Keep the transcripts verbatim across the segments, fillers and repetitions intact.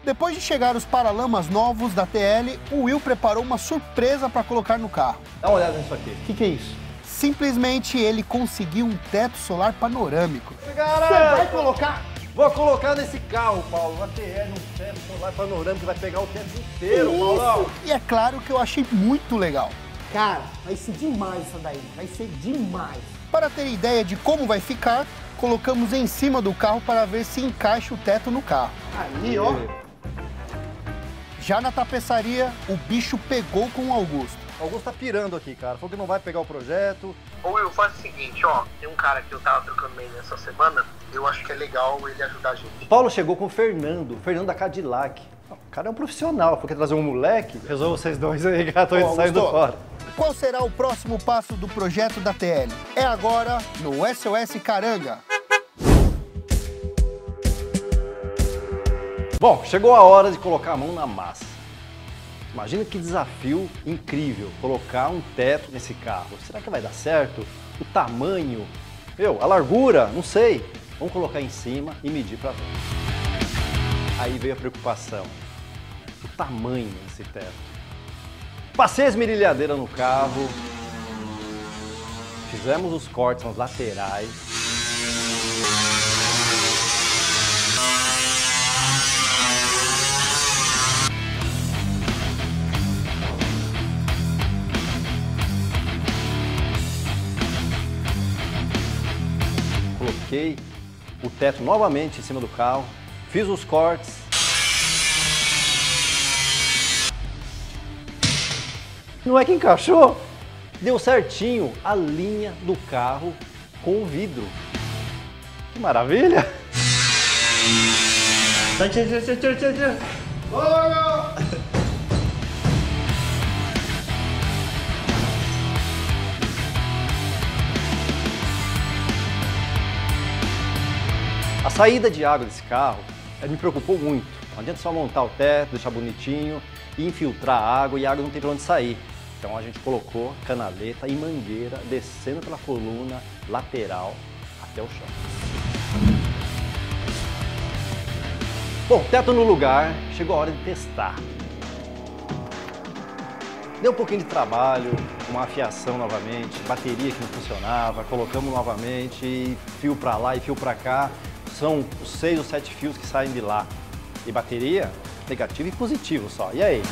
Depois de chegar os paralamas novos da T L, o Will preparou uma surpresa para colocar no carro. Dá uma olhada nisso aqui. O que, que é isso? Simplesmente ele conseguiu um teto solar panorâmico. Você vai colocar? Vou colocar nesse carro, Paulo, uma T L, um teto solar panorâmico que vai pegar o teto inteiro, Paulão. E é claro que eu achei muito legal. Cara, vai ser demais isso daí, vai ser demais. Para ter ideia de como vai ficar, colocamos em cima do carro para ver se encaixa o teto no carro. Ali, ó. Já na tapeçaria, o bicho pegou com o Augusto. O Augusto tá pirando aqui, cara. Falou que não vai pegar o projeto. Ô Will, faz o seguinte, ó. Tem um cara que eu tava trocando meio nessa semana. Eu acho que é legal ele ajudar a gente. O Paulo chegou com o Fernando, o Fernando da Cadillac. O cara é um profissional, porque trazer um moleque. Resolve vocês dois aí, que tô saindo fora. Qual será o próximo passo do projeto da T L? É agora no S O S Caranga. Bom, chegou a hora de colocar a mão na massa. Imagina que desafio incrível colocar um teto nesse carro. Será que vai dar certo? O tamanho? Meu, a largura? Não sei. Vamos colocar em cima e medir para ver. Aí veio a preocupação. O tamanho desse teto. Passei a esmerilhadeira no carro. Fizemos os cortes nas laterais. Coloquei o teto novamente em cima do carro, fiz os cortes. Não é que encaixou? Deu certinho a linha do carro com o vidro. Que maravilha! A saída de água desse carro me preocupou muito. Não adianta só montar o teto, deixar bonitinho e infiltrar a água e a água não tem para onde sair. Então a gente colocou canaleta e mangueira descendo pela coluna lateral até o chão. Bom, teto no lugar, chegou a hora de testar. Deu um pouquinho de trabalho, uma afiação novamente, bateria que não funcionava, colocamos novamente, fio para lá e fio para cá. São os seis ou sete fios que saem de lá. E bateria, negativo e positivo só. E aí?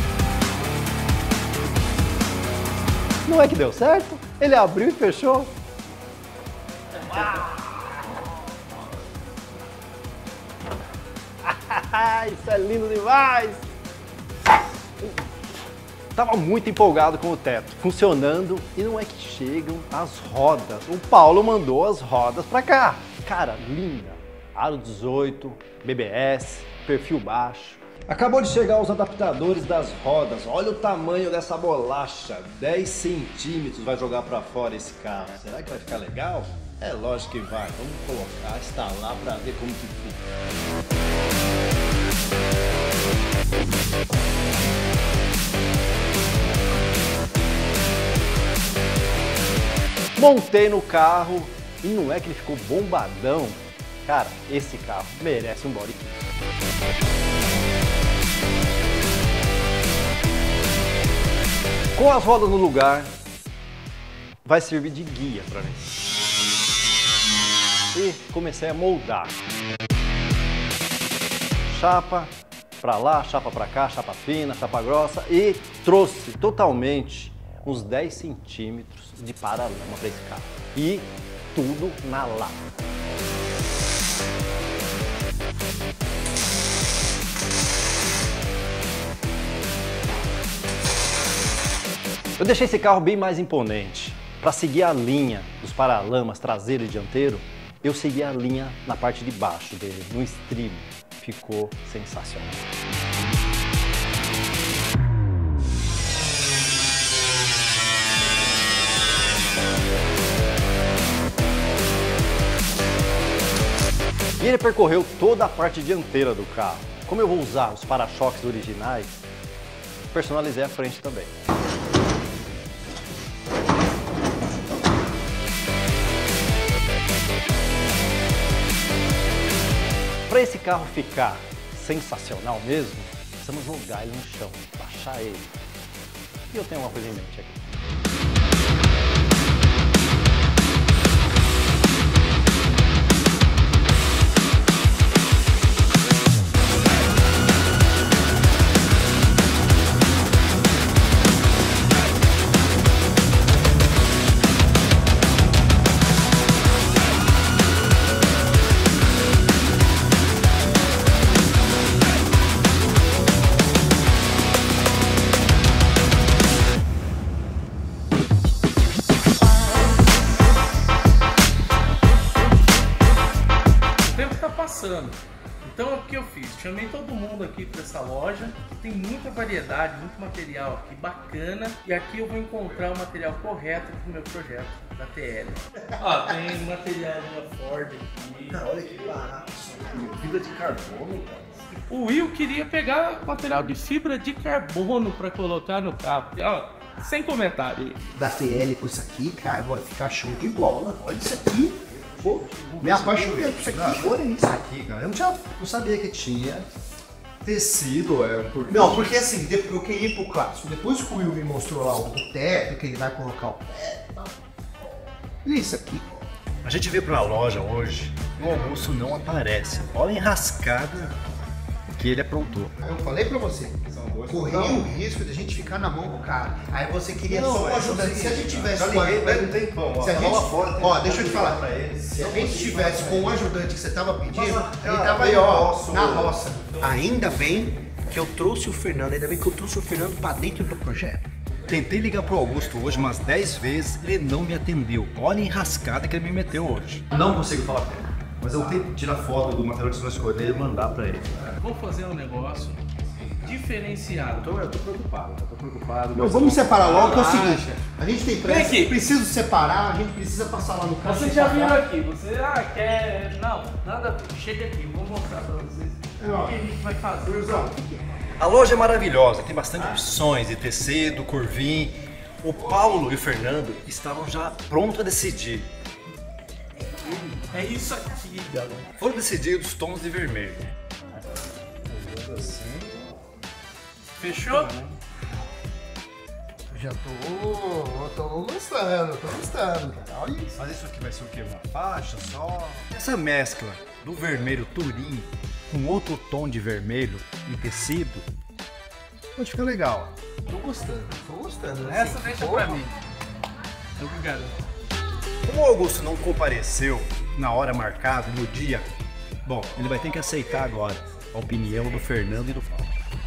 Não é que deu certo? Ele abriu e fechou. Isso é lindo demais! Tava muito empolgado com o teto, funcionando, e não é que chegam as rodas. O Paulo mandou as rodas pra cá. Cara, linda. Aro dezoito, B B S, perfil baixo. Acabou de chegar os adaptadores das rodas. Olha o tamanho dessa bolacha. dez centímetros vai jogar pra fora esse carro. Será que vai ficar legal? É lógico que vai. Vamos colocar, instalar pra ver como que fica. Montei no carro e não é que ele ficou bombadão. Cara, esse carro merece um body kit. Com as rodas no lugar, vai servir de guia para mim. E comecei a moldar. Chapa para lá, chapa para cá, chapa fina, chapa grossa, e trouxe totalmente uns dez centímetros de paralama para esse carro. E tudo na lata. Eu deixei esse carro bem mais imponente. Para seguir a linha dos paralamas traseiro e dianteiro, eu segui a linha na parte de baixo dele, no estribo. Ficou sensacional. E ele percorreu toda a parte dianteira do carro. Como eu vou usar os para-choques originais, personalizei a frente também. Para esse carro ficar sensacional mesmo, precisamos jogar ele no chão, baixar ele. E eu tenho uma coisa em mente aqui. Então o que eu fiz? Chamei todo mundo aqui para essa loja, que tem muita variedade, muito material aqui bacana, e aqui eu vou encontrar o material correto para o meu projeto da T L. Ó, tem material da Ford aqui. Cara, olha que barato, fibra de carbono, cara. O Will queria pegar material de fibra de carbono para colocar no carro. Ó, sem comentário. Da T L com isso aqui, cara, vai ficar show de bola. Olha isso aqui. Pô, me apaixonei por isso aqui. Olha isso aqui, cara. Eu não, tinha, não sabia que tinha tecido. É, por... Não, porque assim, eu queria ir pro clássico. Depois que o Will me mostrou lá o teto, que ele vai colocar o teto. Olha isso aqui. A gente veio pra loja hoje e o Augusto não aparece. Olha a enrascada que ele aprontou. Eu falei pra você, corria o risco de a gente ficar na mão do cara. Aí você queria não, só ajudar. Se a gente tivesse com um tempão, se a gente, ó, ó, deixa eu te falar. Pra ele. Se a gente tivesse com o ajudante que você tava pedindo, ele tava aí, ó, na roça. Ainda bem que eu trouxe o Fernando, ainda bem que eu trouxe o Fernando pra dentro do projeto. Tentei ligar pro Augusto hoje umas dez vezes, ele não me atendeu. Olha a enrascada que ele me meteu hoje. Não consigo falar com ele. Mas eu tento tirar foto do material que você vai escolher e mandar pra ele. Vou fazer um negócio diferenciado. Eu tô, eu tô preocupado, eu tô preocupado. Não, vamos separar logo, que é o seguinte. A gente tem pressa, preciso separar, a gente precisa passar lá no carro. Vocês já viram aqui, você ah, quer... Não, nada, chega aqui, vou mostrar pra vocês é, o que a gente vai fazer. A loja é maravilhosa, tem bastante opções de tecido, curvim. O Paulo e o Fernando estavam já prontos a decidir. É isso aqui, galera. Foram decididos os tons de vermelho. Fechou? Já tô, tô gostando, tô gostando. Olha isso. Mas isso aqui vai ser o quê? Uma faixa só? Essa mescla do vermelho turim com outro tom de vermelho em tecido pode ficar legal. Tô gostando, tô gostando. Essa assim, deixa pra mim. Obrigado. Como o Augusto não compareceu na hora marcada, no dia, bom, ele vai ter que aceitar agora a opinião do Fernando e do Paulo.